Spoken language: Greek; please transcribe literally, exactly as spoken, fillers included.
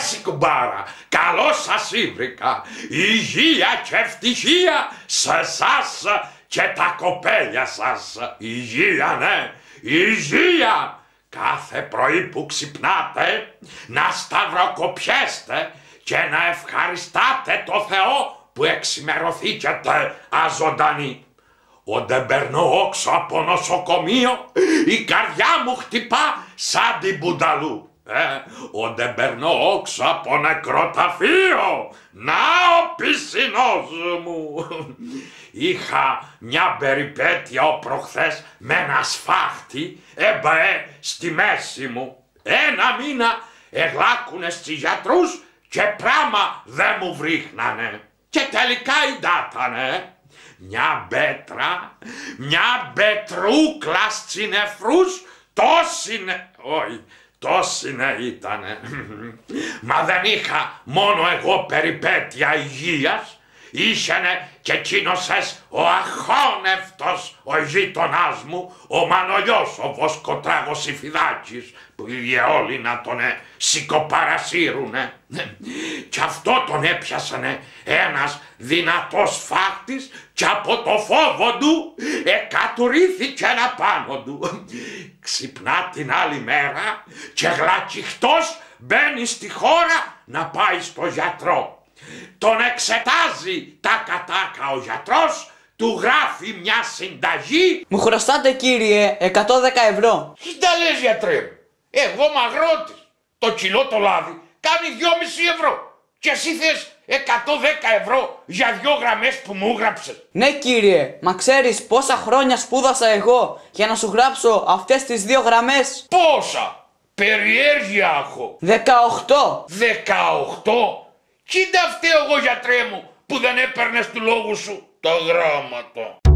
εσύ κουμπάρα, καλώς σας ήβρικα. Υγεία και ευτυχία σε εσάς και τα κοπέλια σας. Υγεία, ναι, υγεία. Κάθε πρωί που ξυπνάτε να σταυροκοπιέστε και να ευχαριστάτε το Θεό που εξημερωθήκετε αζωντανοί. Όταν περνώ όξω από νοσοκομείο, η καρδιά μου χτυπά σαν την Μπουνταλού. Ε, όταν περνώ όξω από νεκροταφείο, να ο πισινός μου. Είχα μια περιπέτεια ο προχθές με ένα σφάχτη, έμπαε στη μέση μου. Ένα μήνα εγλάκουνε στις γιατρούς και πράμα δεν μου βρίχνανε. Και τελικά ιντάτανε. Μια μπέτρα, μια μπετρούκλα στις νεφρούς, τόση νε... όχι, τόση νε ήτανε. Μα δεν είχα μόνο εγώ περιπέτεια υγείας, είσαινε και εκείνος ο αχώνευτος ο γείτονάς μου, ο Μανολιός, ο Βοσκοτράγος Ιφιδάκης, που είχε όλοι να τον ε, σηκωπαρασύρουνε. Κι αυτό τον έπιασανε ένας δυνατός φάχτης και από το φόβο του εκατουρήθηκε ένα πάνω του. Ξυπνά την άλλη μέρα και γλακιχτός μπαίνει στη χώρα να πάει στο γιατρό. Τον εξετάζει τα κατάκα ο γιατρός, του γράφει μια συνταγή. Μου χρωστάτε κύριε εκατόν δέκα ευρώ. Τι τα λες γιατρέ, εγώ μαγρότης, το κιλό το λάδι κάνει δυόμισι ευρώ και εσύ θες εκατόν δέκα ευρώ για δυο γραμμές που μου γράψες. Ναι κύριε, μα ξέρεις πόσα χρόνια σπούδασα εγώ για να σου γράψω αυτές τις δύο γραμμές? Πόσα, περιέργεια έχω. Δεκαοχτώ. Δεκαοχτώ. Κοίτα φταίω εγώ γιατρέ μου που δεν έπαιρνες του λόγου σου τα γράμματα.